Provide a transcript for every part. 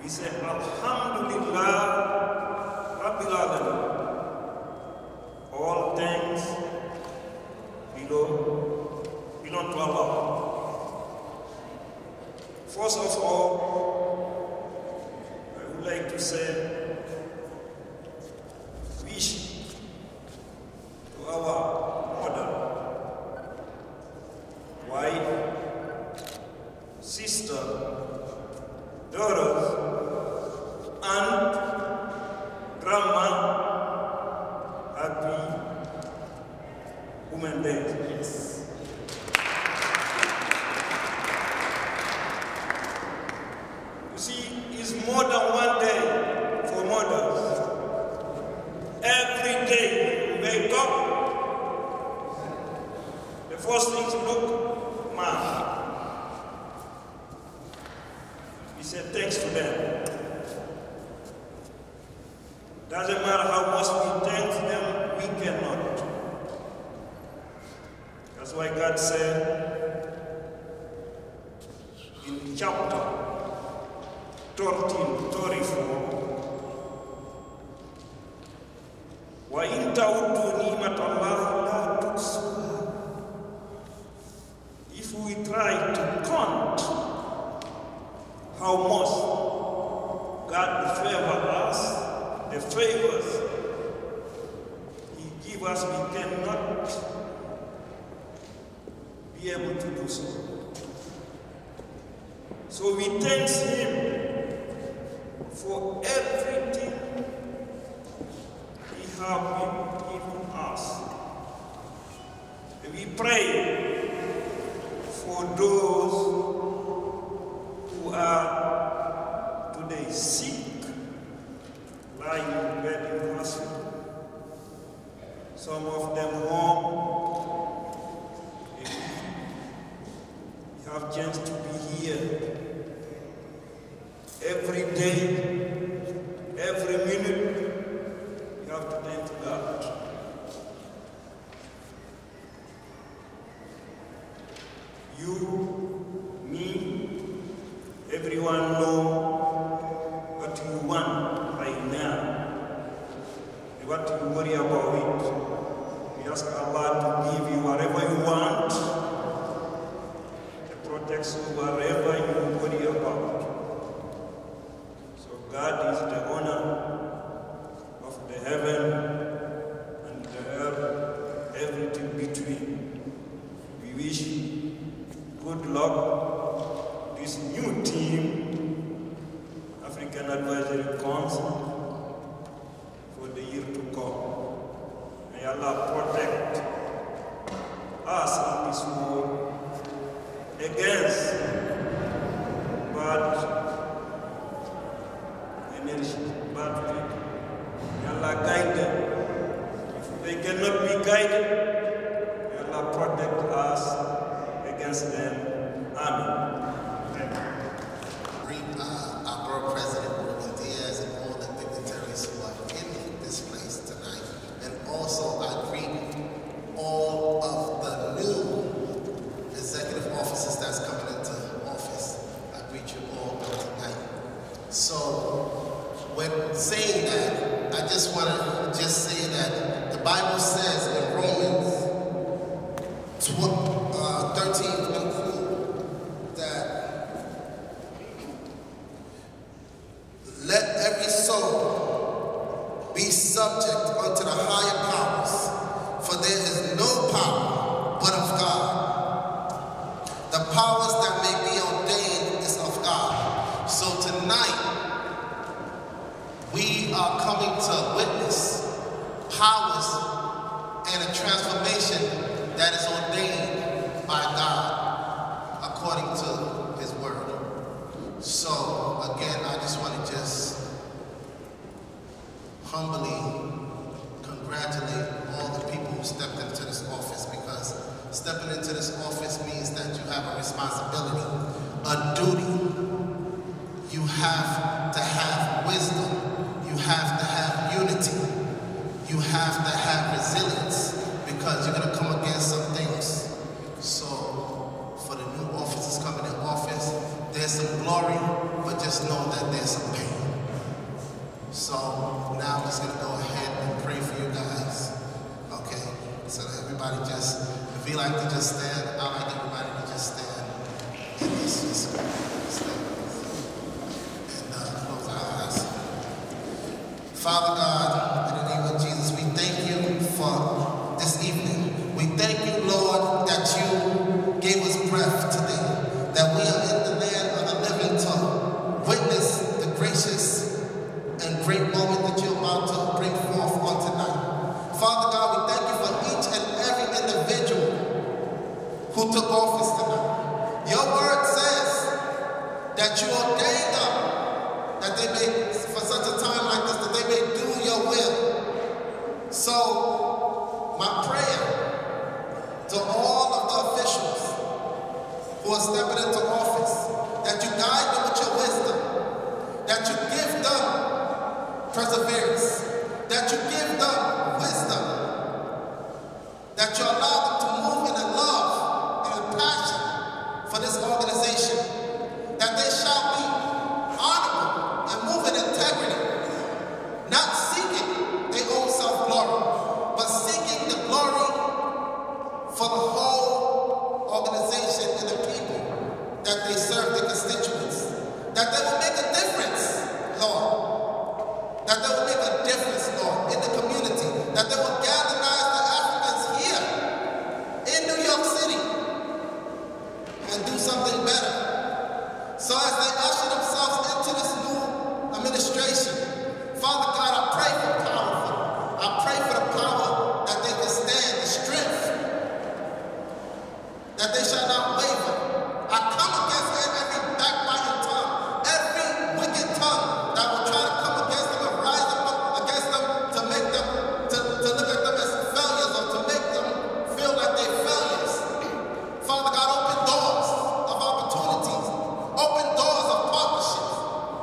We say, Alhamdulillah, Rabbil Alamin. All things belong to Allah. First of all, I would like to say, wish to our mother, wife, sister, daughters, aunt, grandma, happy Women's Day. Yes. You see, it's more than one day for mothers. Every day you wake up, the first thing to look, Mom. We say thanks to them. Doesn't matter how much we thank them, we cannot. That's why God said in chapter 13:34, وَإِن تَعُدُّوا نِعْمَةَ اللَّهِ لَا تُحْصُوهَا. If we try to count how much God favors us, the favors He gives us, we cannot be able to do so. So we thank Him for everything He has given us. And we pray for those who are today sick, lying in bed in hospital. Some of them home. You have chance to be here. Every day, every minute, you have to thank God. You, me, everyone know what you want right now. What you worry about it. We ask Allah to give you whatever you want, to protect you whatever you worry about. So God is the owner of the heaven and the earth, everything between. We wish good luck to this new team, African Advisory Council, for the year to come. May Allah protect us in this world against bad energy, bad people. May Allah guide them. If they cannot be guided, may Allah protect us against them. Amen. Our President Diaz and all the dignitaries who are in this place tonight. And also I greet all of the new executive officers that's coming into office. I greet you all tonight. So when saying that, I just want to say that the Bible says in Romans 13:24 that let every soul be subject unto the higher powers, for there is no power but of God. The powers that may be ordained is of God. So tonight, we are coming to witness powers and a transformation that is ordained by God according to His word. So again, I just want to humbly congratulate all the people who stepped into this office, because stepping into this office means that you have a responsibility, a duty. You have to have wisdom. You have to have unity. You have to have resilience, because you're going to come against some things. So for the new officers coming in office, there's some glory, but just know that there's some pain. If you like to just stand, I'd like everybody to just stand and let's just stand and close our eyes. Father God, in the name of Jesus, we thank you for this evening. We thank you, Lord, that you gave us breath today, that we are in the land of the living to witness the gracious and great moment that you're about to bring forth on tonight. Father God, we thank you for each and every individual who took office tonight. Your word says that you ordained them, that they may, for such a time like this, that they may do your will. So, my prayer to all of the officials who are stepping into office, that you guide them with your wisdom, that you give them perseverance, that you give them wisdom, that you allow them to move in a love and a passion for this organization, that they shall be honorable and move in integrity, not seeking their own self-glory, but seeking the glory for the whole organization and the people that they serve, their constituents, that they will make a difference, Lord, that they will make a difference, Lord, in the community, that they will galvanize the Africans here in New York City and do something better. So as they usher themselves into this new administration, Father God, I pray for power for them. I pray for the power that they can stand, the strength, that they shall not waver. I come against every backbiting tongue, every wicked tongue that will try to come against them and rise up against them to make them, to look at them as failures or to make them feel like they're failures. Father God, open doors of opportunities, open doors of partnerships.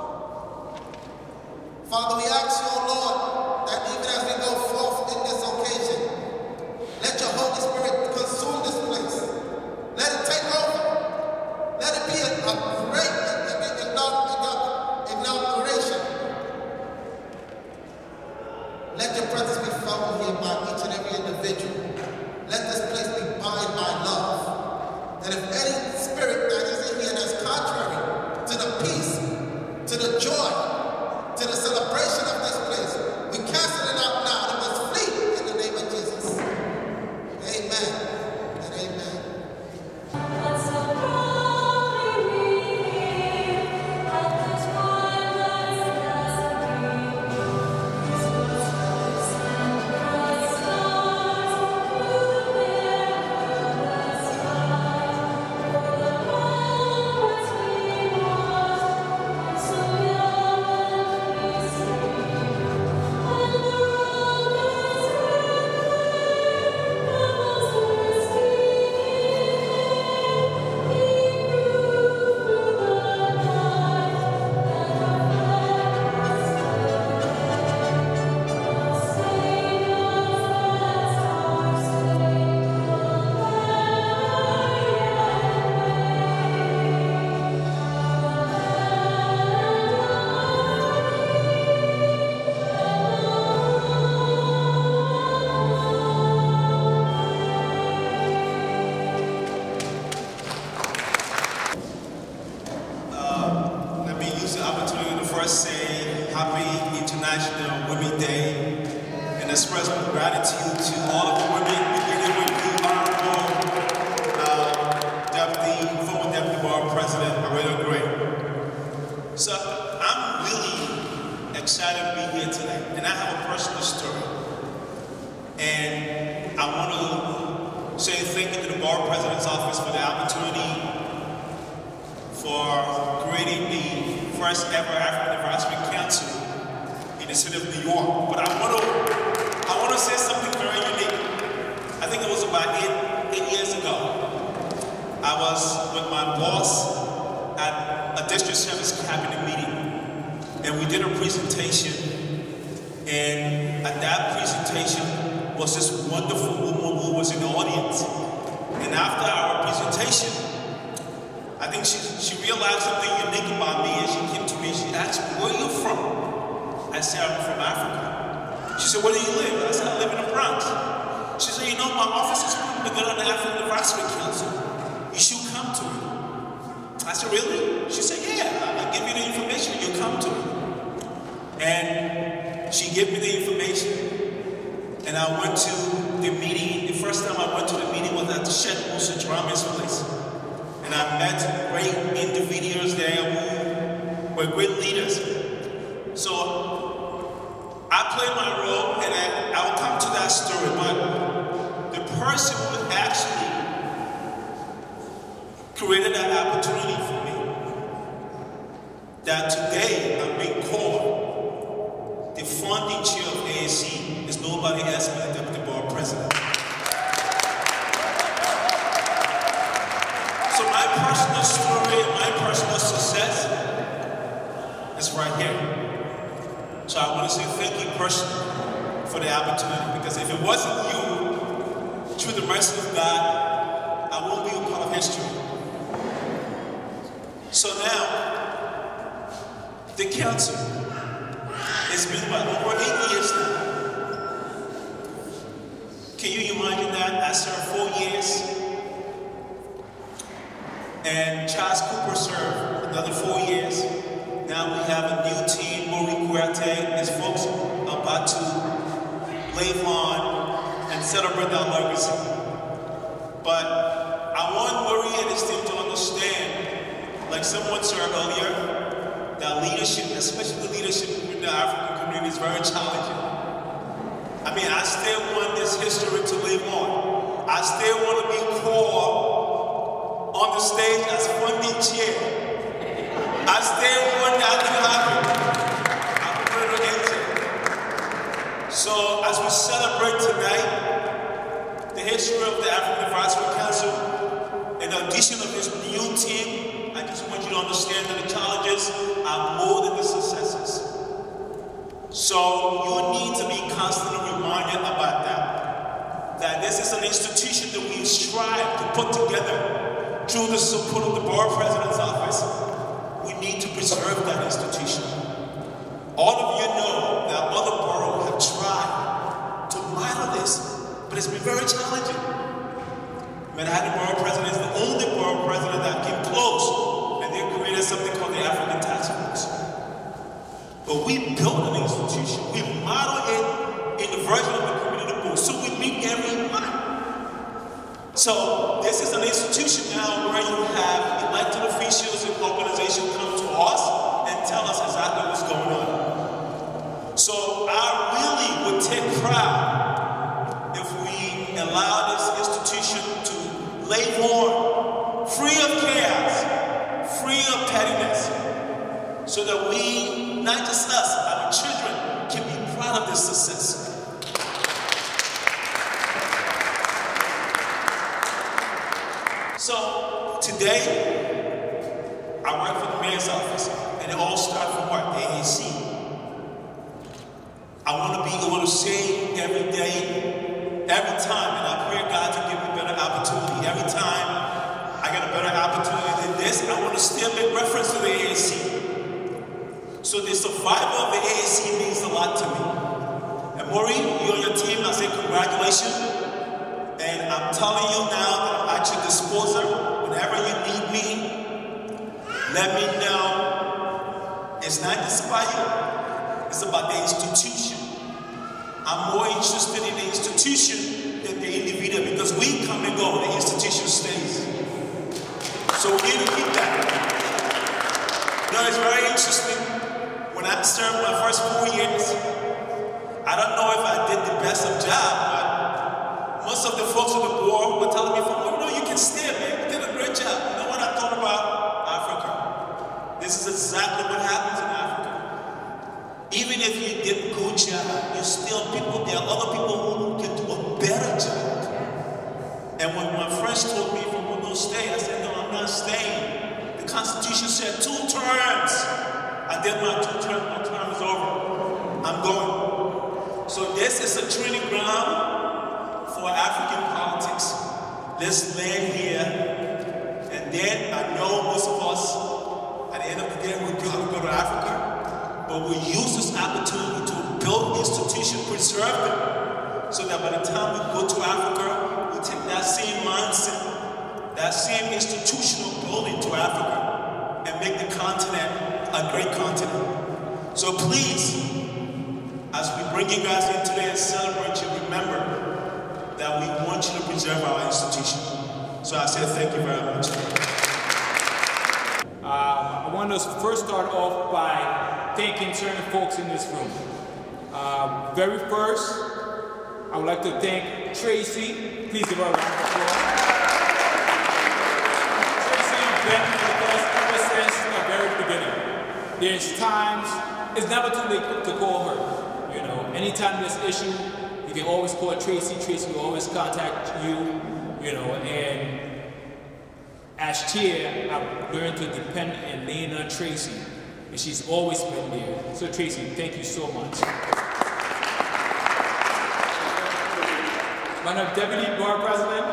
Father, we ask you, oh Lord, that even as we go forth in this occasion, let your Holy Spirit consume this place. Let it take over. Let it be a great inauguration. Let your presence be felt here by each and every individual. Let this place be bound by love. And if any spirit that is in here that's contrary to the peace, to the joy, to the celebration of this place, we cancel it out now. It must flee in the name of Jesus. Amen and amen. Say Happy International Women's Day and express my gratitude to all of the women, beginning with the Honorable former Deputy Borough President, Inaugural. So I'm really excited to be here tonight, and I have a personal story. And I want to say thank you to the Borough President's Office for the opportunity for creating the first ever African Advisory Council in the city of New York. But I want to say something very unique. I think it was about eight years ago. I was with my boss at a district service cabinet meeting, and we did a presentation. And at that presentation was this wonderful woman who was in the audience. And after our presentation, I think she realized something unique about me, and she came to me and she asked me, "Where are you from?" I said, "I'm from Africa." She said, "Where do you live?" I said, "I live in the Bronx." She said, you know, my office is putting together an African Advisory Council. You should come to it. I said, really? She said, yeah, I'll give you the information. You come to it. And she gave me the information. And I went to the meeting. The first time I went to the meeting was at the Sheikh Musa Drama's place. And I met great individuals there who were great leaders. So I played my role, and I will come to that story, but the person who actually created that opportunity for me, that today I'm being called the founding chair of ANC, is nobody else but the Deputy Board President. So my personal story, my personal success is right here. So I want to say thank you personally for the opportunity, because if it wasn't you, through the mercy of God, I won't be a part of history. So now, the council, it's been about over 8 years now. Can you imagine that? I served 4 years, and Charles Cooper served another 4 years. Now we have a new team. Maureen Kuerte, his folks are about to live on and celebrate our legacy. But I want Maureen and his team to understand, like someone said earlier, that leadership, especially leadership in the African community, is very challenging. I mean, I still want this history to live on. I still want to be called on the stage as funding chair. I still want that to happen. I'm going to enter. So as we celebrate tonight the history of the African Advisory Council, in addition of this new team, I just want you to understand that the challenges are more than the successes. So you need to be constantly reminded about that. That this is an institution that we strive to put together through the support of the Board President's office. We need to preserve that institution. All of you know that other boroughs have tried to model this, but it's been very challenging. Manhattan Borough President is the only borough president that came close, and they created something called the African Task Force. But we built an institution. We modeled it in the version of the community board, so we meet every month. So this is an institution now where you have elected officials and organizations come to us and tell us exactly what's going on. So I really would take pride if we allow this institution to live on, free of chaos, free of pettiness, so that we, not just us, our children, can be proud of this success. So today, I work for the mayor's office, and it all started from what? The ANC. I want to be able to say every day, every time, and I pray God to give me better opportunity. Every time I get a better opportunity than this, I want to still make reference to the ANC. So the survival of the ANC means a lot to me. And Maureen, you and your team, I say congratulations. And I'm telling you now that I'm at your disposal. Whenever you need me, let me know. It's not just about you. It's about the institution. I'm more interested in the institution than the individual, because we come and go, the institution stays. So we need to keep that. You know, it's very interesting. When I served my first 4 years, I don't know if I did the best of job, but most of the folks on the board were telling me, oh, no, you can stay, man. You did a great job. You know what I thought about Africa? This is exactly what happens in Africa. Even if you did a good job, you still people, there are other people who can do a better job. And when my friends told me if I'm going to stay, I said, no, I'm not staying. The Constitution said 2 terms. I did my 2 terms, my term is over. I'm going. So this is a training ground for African politics. Let's land here, and then I know most of us, at the end of the day, we're going to go to Africa, but we use this opportunity to build institutions, preserve them, so that by the time we go to Africa, we take that same mindset, that same institutional building to Africa and make the continent a great continent. So please, as we bring you guys in today and celebrate you, remember that we want you to preserve our institution. So I say thank you very much. I want to first start off by thanking certain folks in this room. Very first, I would like to thank Tracy. Please give her a round of applause. Tracy has been with us ever since the very beginning. There's times, it's never too late to call her. You know, anytime there's an issue, you can always call Tracy. Tracy will always contact you, you know, and as chair, I've learned to depend and lean on Tracy, and she's always been there. So Tracy, thank you so much. Madam Deputy Board President,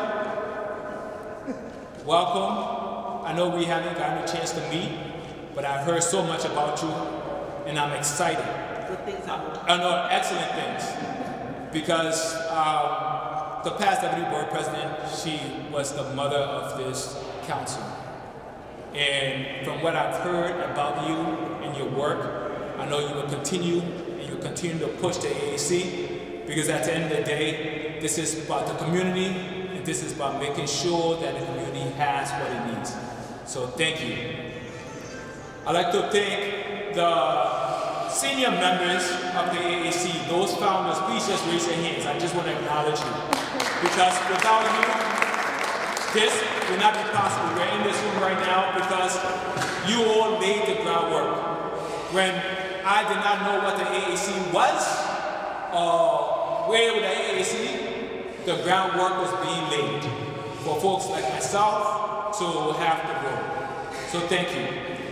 welcome. I know we haven't gotten a chance to meet, but I've heard so much about you, and I'm excited. Good things happen. I know excellent things, because the past Deputy Board President, she was the mother of this council. And from what I've heard about you and your work, I know you will continue, and you'll continue to push the AAC, because at the end of the day, this is about the community, and this is about making sure that the community has what it needs. So thank you. I'd like to thank the senior members of the AAC, those founders. Please just raise your hands. I just want to acknowledge you, because without you, this would not be possible. We're in this room right now because you all laid the groundwork. When I did not know what the AAC was, where with the AAC, the groundwork was being laid for folks like myself to have the room. So thank you.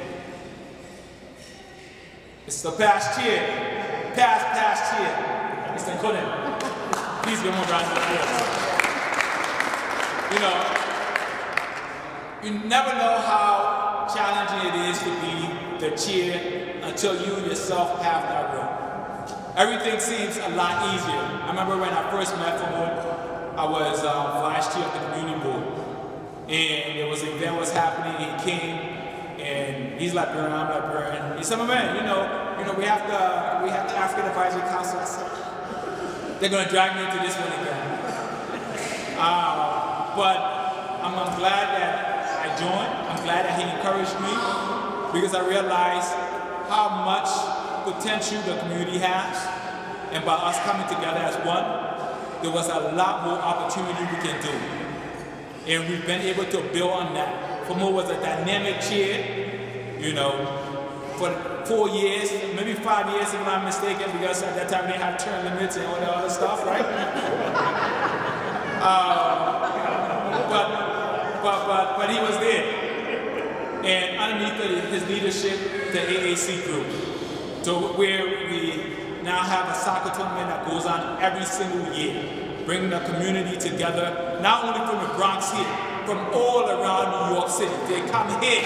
It's the past chair, past chair, Mr. Cullen. Please give him a round of applause. You know, you never know how challenging it is to be the chair until you yourself have that room. Everything seems a lot easier. I remember when I first met Ford, I was vice chair of the community board, and there was an event was happening. He came, and he's Liberian, I'm Liberian. He said, "Man, you know, we have the African Advisory Council." I said, "They're gonna drag me into this one again." But I'm glad that I joined. I'm glad that he encouraged me, because I realized how much potential the community has, and by us coming together as one, there was a lot more opportunity we can do, and we've been able to build on that. Famo was a dynamic chair, you know, for 4 years, maybe 5 years if I'm not mistaken, because at that time they had term limits and all that other stuff, right? But he was there, and underneath his leadership, the AAC grew to where we now have a soccer tournament that goes on every single year, bringing the community together, not only from the Bronx here, from all around New York City. They come here.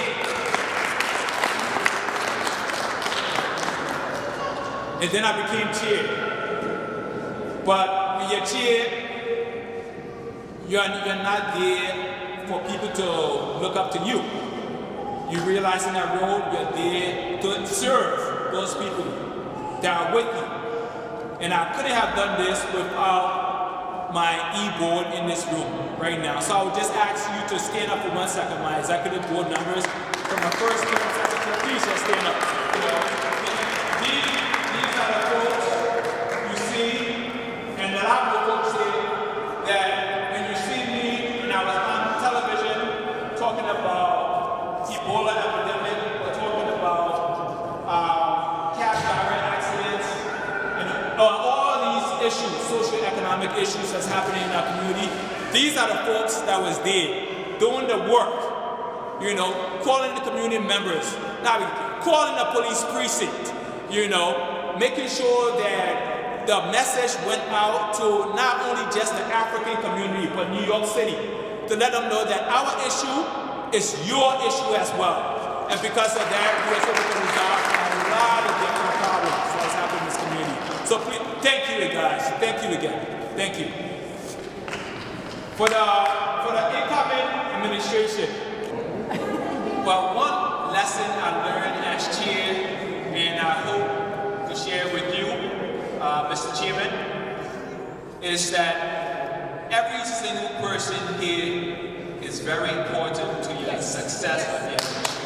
And then I became chair. But when you're chair, you're not there for people to look up to you. You realize in that role, you're there to serve those people that are with you. And I couldn't have done this without my e-board in this room right now. So I would just ask you to stand up for 1 second, my executive board members. From my first term secretary, please just stand up. You know, these are the folks you see, and a lot of folks here that when you see me, when I was on television talking about Ebola epidemic, we're talking about cab driver accidents, and all these issues, socio-economic issues that's happening in our community. These are the folks that was there doing the work, you know, calling the community members, calling the police precinct, you know, making sure that the message went out to not only just the African community, but New York City, to let them know that our issue is your issue as well. And because of that, we are able to resolve a lot of different problems that's happening in this community. So please, thank you guys. Thank you again. Thank you. For the incoming administration, well, one lesson I learned as chair, and I hope to share with you, Mr. Chairman, is that every single person here is very important to your success of the administration.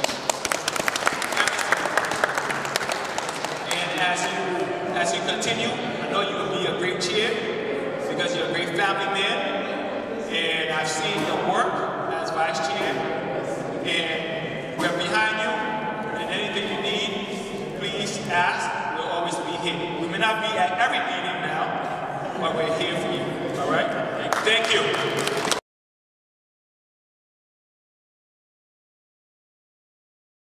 And as you continue, I know you will be a great chair because you're a great family man. And I've seen your work as vice chair, and we're behind you, and anything you need, please ask. We'll always be here. We may not be at every meeting now, but we're here for you, all right? Thank you.